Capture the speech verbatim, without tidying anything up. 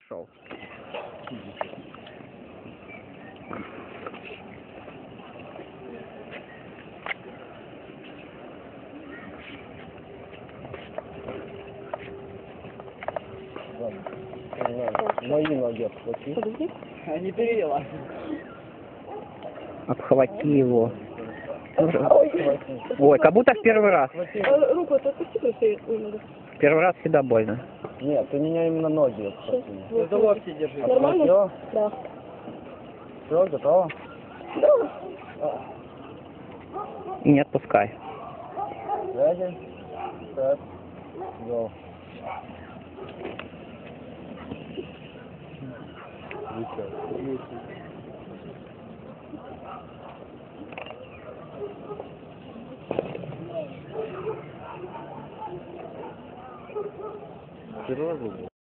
пошел. Мои ноги обхвати. Подожди. Не перевела. Обхвати его. Ой, как будто в первый раз. А, руку отпусти, просто я немного. Первый раз всегда больно. Нет, у меня именно ноги обхвати. Вот, За вот. локти держи. Нормально? Все, Да. все, готово? Да. И не отпускай. Реady, set, go. Первый раз был?